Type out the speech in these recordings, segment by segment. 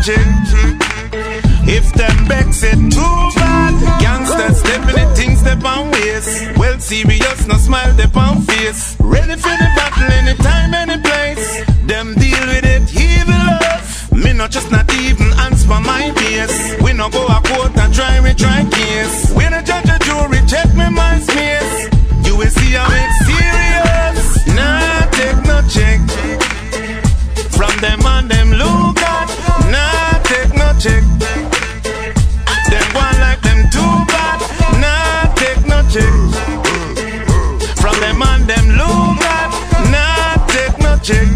check. If them begs it too bad, gangsters step in the things step on waist. Well serious, no smile they on face. Ready for the battle anytime, any place. Them deal with it, evil love. Me not just not even answer my base. We no go a court and try case. We no judge a jury, check me my space. You will see how it's serious. Nah, take no check from them and them look at. Nah, take no check. Them one like them too bad. Nah, take no check from them and them look at. Nah, take no check.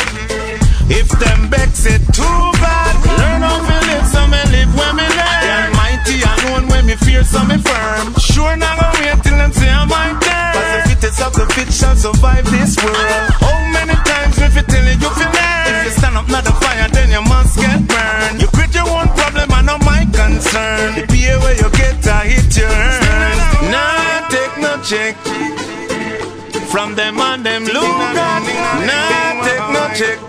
If them begs it too bad, learn how to live, so me live when me learn. They're mighty and known when me fear, so me firm. Sure not gonna wait till them say I'm my turn. Cause the fittest of the fit shall survive this world. How many times me fi tell you you fi learn? If you stand up not the fire, then you must get burned. You create your own problem and not my concern. The pay where you get to hit your earn. Nah, take no check from them and them look at. Nah, take no check.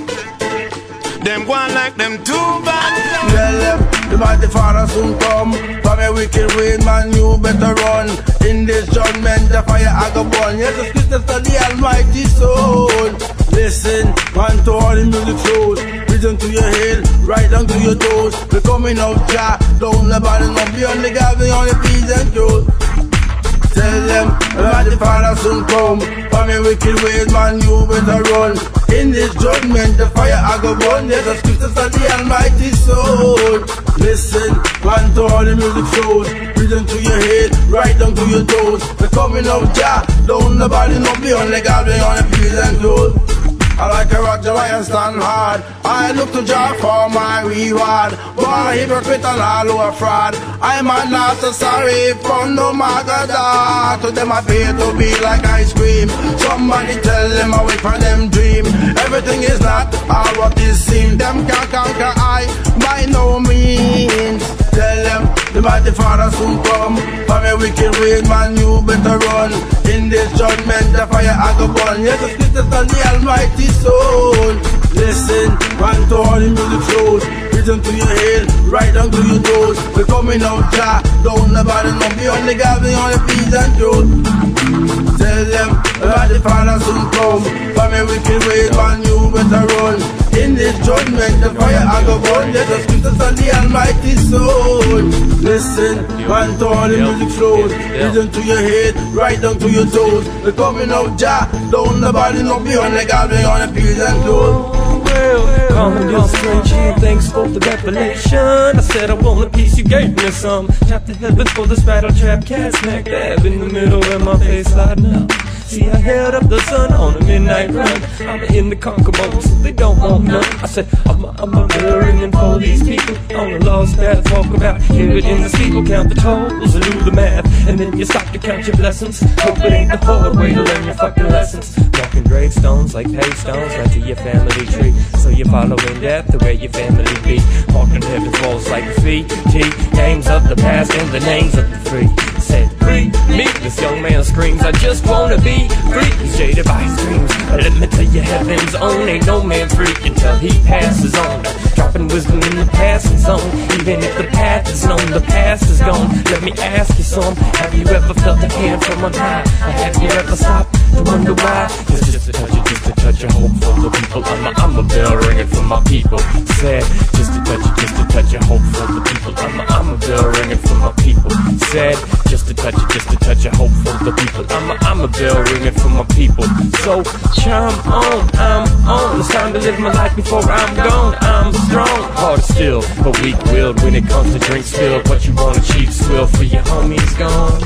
Them go on like them too bad. Tell them the mighty Father soon come. From a wicked way, man, you better run. In this judgment, the fire I go burn. Yes, the scriptures of the Almighty Son. Listen, man, to all the music shows. Listen to your head, right down to your toes. We're coming out, Jah. Don't nobody know beyond the gap, beyond the peas and toes. Tell them that the Father soon come. From your wicked ways, man, you better run. In this judgment, the fire I go burn. Yes, the scriptures of the Almighty Son. Listen, man, to all the music shows. Listen to your head, right down to your toes. We're coming out, Jah. Don't nobody know beyond the gap, beyond the peas and toes. I like a Roger, I stand hard. I look to Jah for my reward. Born a hypocrite and all who are fraud. I'm not so sorry for no magada. To them I pay to be like ice cream. Somebody tell them I wait for them dream. Everything is not all what it seems. Them can't conquer I by no means. Tell them the mighty Father soon come. From a wicked way, man, you better run. In this judgment, the fire I go burn. Yes, the scriptures of the Almighty Son. Listen, man, to all the music shows. Listen to your head, right down to your toes. We're coming out, Jah. Don't nobody know beyond the gap, beyond the peas and toes. Tell them that the Father soon come. From a wicked way, man, you better run. In this judgment, the fire I go burn. Yes, the scriptures of the Almighty Son. Listen, man, to all the music flows. Listen to your head, right down to your toes. We're coming out, Jah. Don't nobody know beyond the gap, beyond the peas and toes. Calling you strange here, thanks for the revelation. I said I want a piece, you gave me some. Tap to heaven for this rattle trap cat smack dab in the middle where my face sliding up. See, I held up the sun on a midnight run. I'm in the conquer mode, so they don't want none. I said, I'm a mirroring and for these people on the lost path. Walk about, hear it in the steeple, count the tolls and do the math. And then you stop to count your blessings. Hope it ain't the hard way to learn your fucking lessons. Walking gravestones like pavestones right to your family tree. So you follow in death to where your family be. Walking heaven's walls like graffiti. Names of the past and the names of the free. Said free me, this young man screams, I just wanna be free. He's jaded by his dreams, but let me tell you, heaven's own ain't no man free until he passes on. Dropping wisdom in the passing zone. Even if the path is known, the past is gone. Let me ask you some, have you ever felt a hand from on high? Or have you ever stopped to wonder why? It's just a touch of hope for the people. I'm a bell ringing for my people. Said, just a touch of hope for the people. I'm a bell ringing for my people. Said, just a touch of hope for the people. I'm a bell ringing for my people. So chime on, I'm on. It's time to live my life before I'm gone. I'm strong, hard still, but weak-willed when it comes to drink spill. What you want to achieve, swill for your homies gone.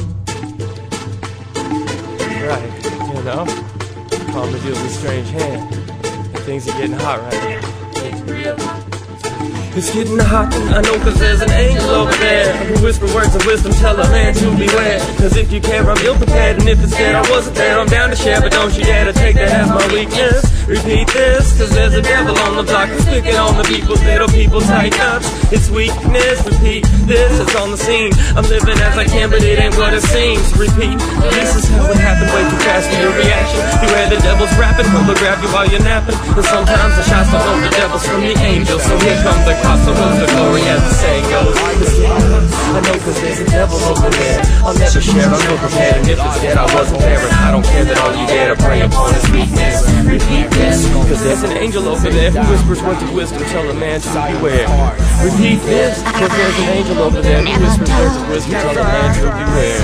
Right, you know, Palmer deals with strange hand. Things are getting hot right now. It's getting hot, I know, cause there's an angel over there who whisper words of wisdom, tell a man to beware. Cause if you care, I'm ill prepared, and if instead I wasn't there, I'm down to share. But don't you dare to take that as my weakness. Repeat this, cause there's a devil on the block who's picking on the people's little people tight nuts. It's weakness, repeat this, it's on the scene. I'm living as I can, but it ain't what it seems. Repeat, this is how it happened, way too fast for your reaction. Beware the devil's rapping, he'll grab you while you're napping. And sometimes the shots don't know the devil devils from the angels. So here comes the gospel of the glory as the saying goes. I know cause there's a devil over there. I'll never share, I'm never prepared. And if it's dead, I wasn't there. And I don't care that all you dare to pray upon his weakness. Repeat this, cause there's an angel over there who whispers words of wisdom, tell a man to beware. Repeat this, cause there's an angel over there who whispers words of wisdom, tell a man to beware.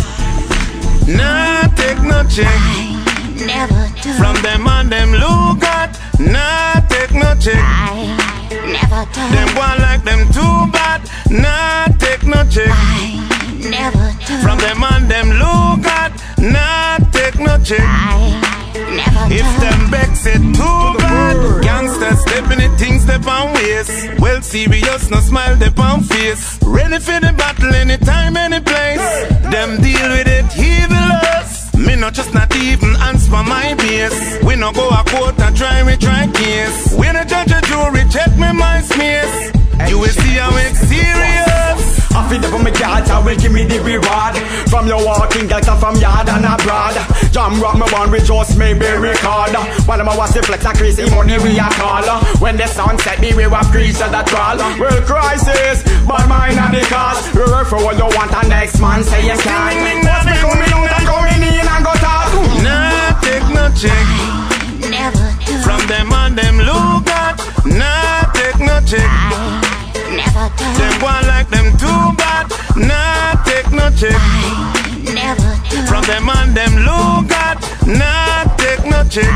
Nah, take no check Never do. from them and them look at. Nah, take no check. Never do. Them one like them too bad. Nah, take no check Never do. from them and them look at. Nah, take no check. Never If do. them becks it too bad, gangsters stepping it, things step on waist. Well serious, no smile, they on face. Ready for the battle anytime, any place. Them deal with it, evilous. Me not just not even answer my base. We no go a court and try case. We no judge a jury, check me my space. You will see how it's serious. I feed up on my cards, I will give me the reward. From your walking, get from yard and abroad. Jam rock me one with just me be record. While I'm a watch the flex, a crazy money we a call. When the sun set me, we have creatures that crawl. Real crisis, but mine and the cause. We work for what you want and next man say you can't. Watch me coming out and coming in and go talk. Nah, take no check Never do. from them and them look at. Nah, take no check. Never do. Them one like them too bad. Nah, take no check Never do. from them and them look at. Nah, take no check.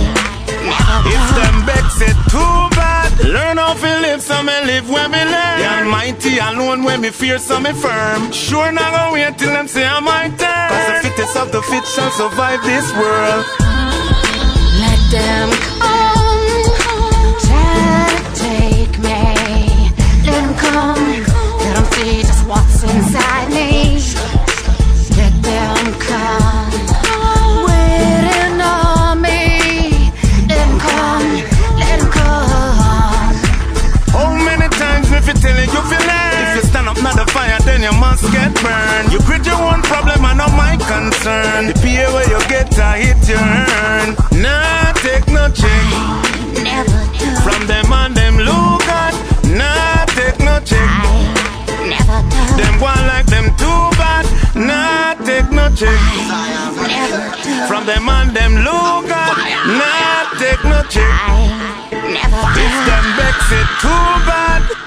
If them becks it too bad, learn how to live, so me live when me learn. The Almighty alone when me fear, so me firm. Sure not gonna wait till them say I'm my turn. Cause the fittest of the fit shall survive this world. Let them come, try to take me. Let them come, let them see just what's inside me. Let them come, waiting on me. Let them come, let them come. How many times if you tell it you feel learn? If you stand up not the fire then you must get burned. You create your own problem and not my concern. The pay where you get to hit your earn. Nah, take no check Never do. from them and them look at. Nah, take no check. Never do. Them one like them too bad. Nah, take no check Never do. from them and them look at. Nah, take no check Never do. if them becks it too bad.